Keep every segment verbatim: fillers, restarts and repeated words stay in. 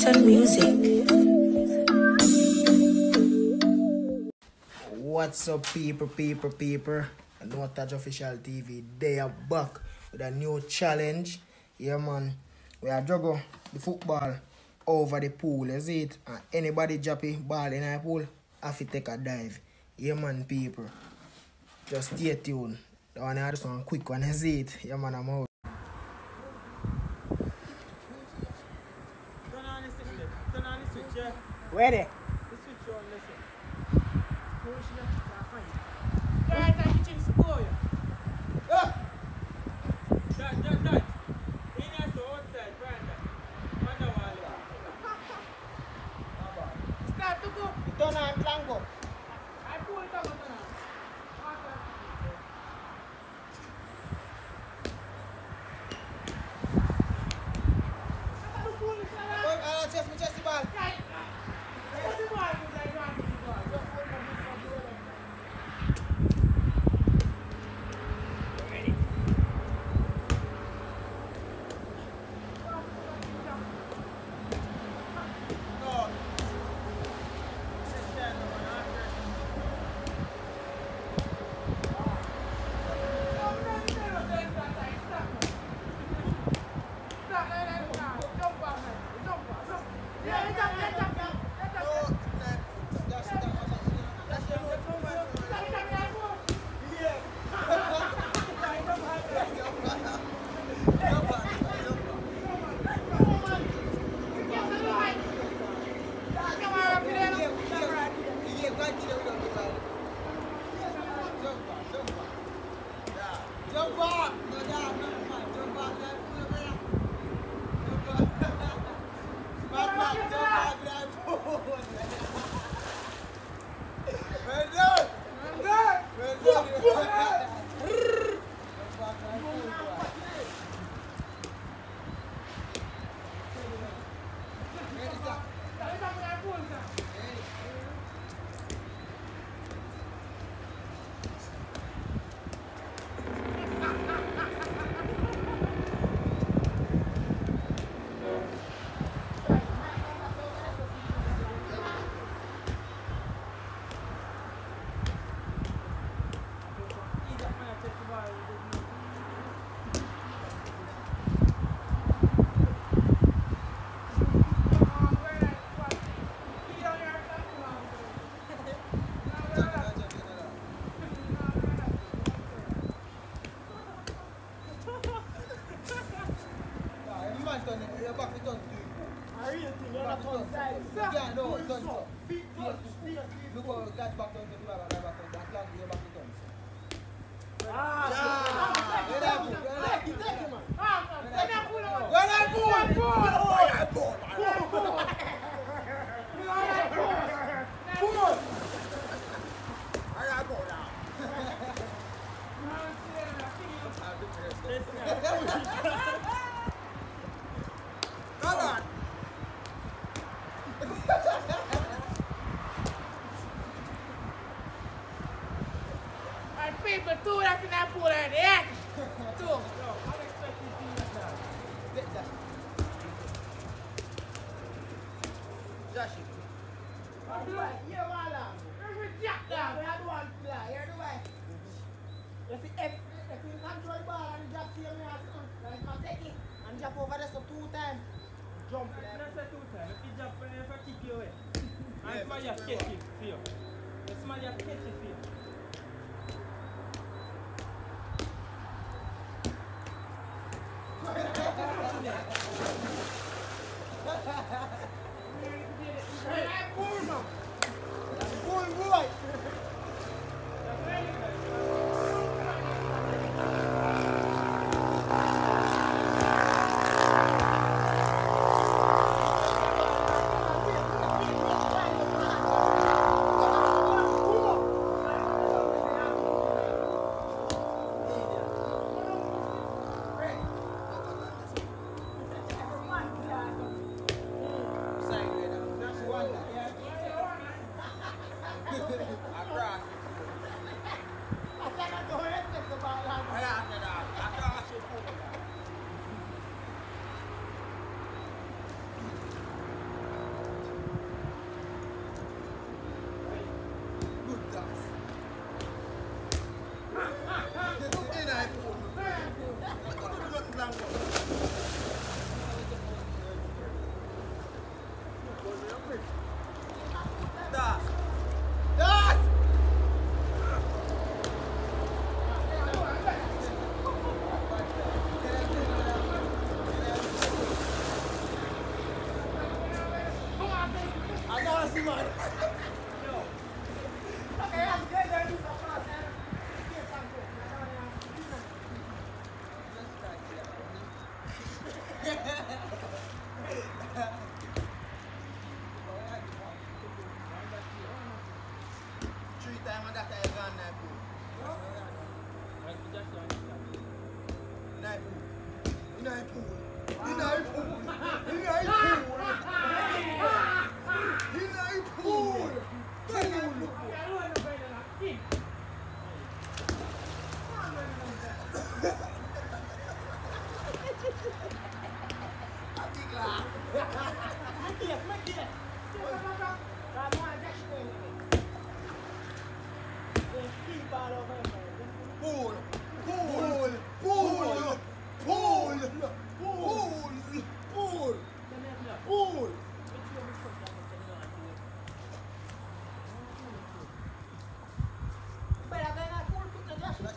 Ringtone Music. What's up, people, people, people? No Touch Official T V. They are back with a new challenge. Yeah, man. We are juggle the football over the pool, is it? And anybody drop a ball in the pool, have to take a dive. Yeah, man, people. Just stay tuned. The one I just one quick one, is it? Yeah, man, I'm out. Turn on the switch, turn on the switch, yeah. Ready? The switch on, listen. Push it, I find it. Right, I can change the score, yeah. That, that, that. In here, so outside, right there. Underwall, yeah. Start to go. Turn on Blanco. I pull it up, turn on. People, two that's in that pool already, yeah? Two. Yo, unexpected thing like that. Josh. Yeah, voilà. Every jack down, we had one fly, hear the way? You see, if, if you control the ball and drop to your man, like, man, take it and jump over there so two times. Jump there. Let's say two times. If you jump, if I kick you away. And somebody has catch it for you. If somebody has catch it for you.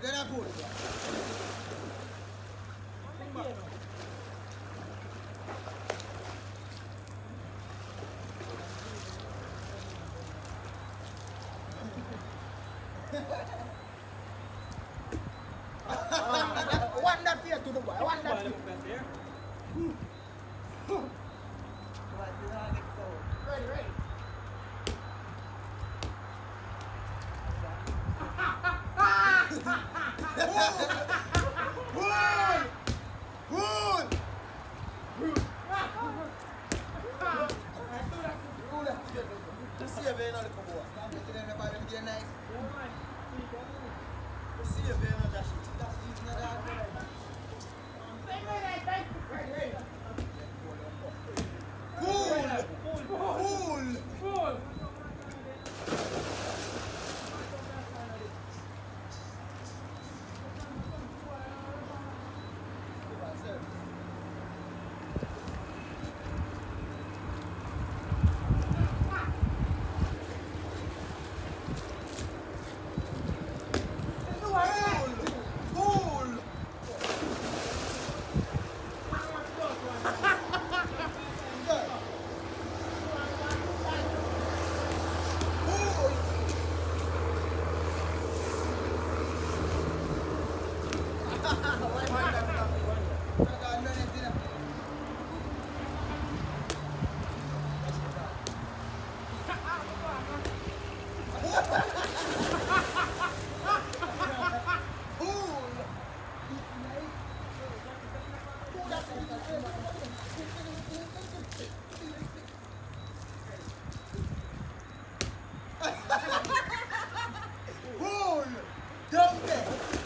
Then I pull it. I want that fear to the boy. I want that fear. Ready, ready. Wool! Wool! Just see a vein on the cover. I'm getting in the bottom of the knife. Just see a vein on that shit. That's easy, not that. Wool! Wool! Cool. Wool! Down there!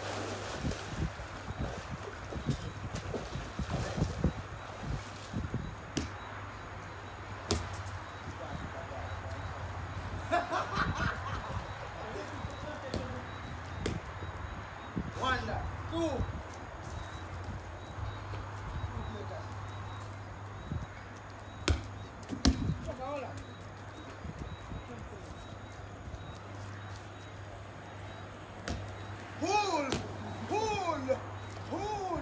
One, two. Pull! Pull! Pull!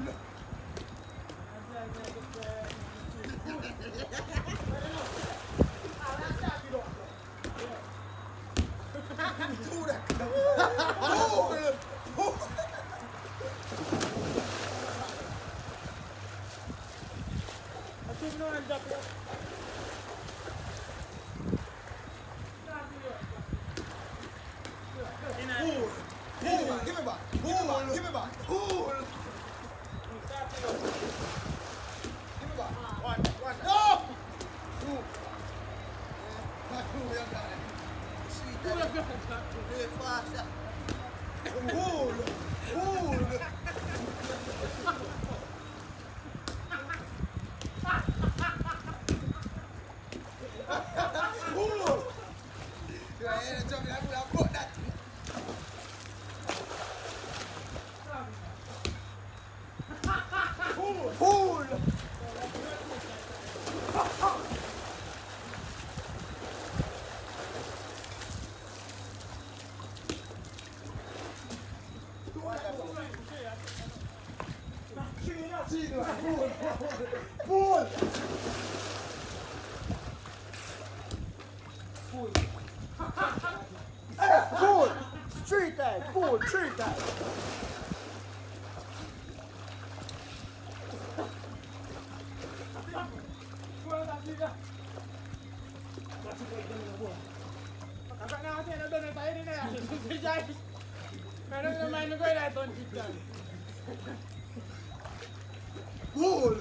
Do that! Pull! Pull! I took no hands up here. Pull! Pull! Give me back! Pull! Give me back! Pull! Give me back! One, one. No! Two. Not two, we have got it. Sweet. Do it faster. Pull! Pull! Pull! You are here to tell me that we have got that. Pull! Pull! Pull! Pull! Pull! Street tag! Pull! Street tag! Pull!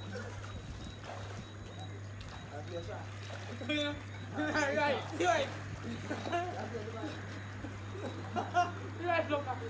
Right, right, right. Right, look up.